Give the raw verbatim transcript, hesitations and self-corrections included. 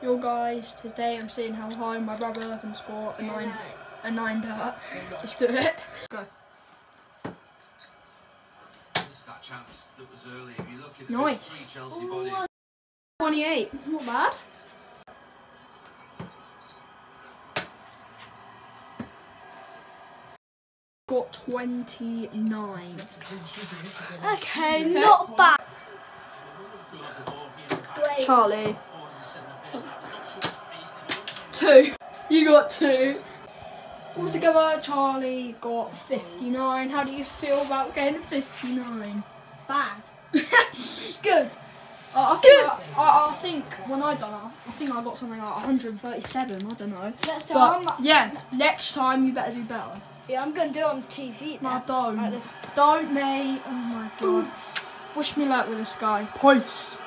Yo guys, today I'm seeing how high my brother can score a nine, a nine darts. Let's do it. Go. This is that chance that was early. If you look at the Nice. three Chelsea bodies. twenty-eight, not bad. Got twenty-nine. Okay, not bad. Charlie. Two. You got two. Altogether, Charlie got fifty-nine. How do you feel about getting fifty-nine? Bad. Good. Uh, I, think I, I, I think when I done it, I think I got something like one hundred thirty-seven. I don't know. Next But time, yeah, next time you better do better. yeah, I'm gonna do it on T V. No, now. don't. Like this. Don't, mate. Oh my god. Wish me luck with this guy. Peace.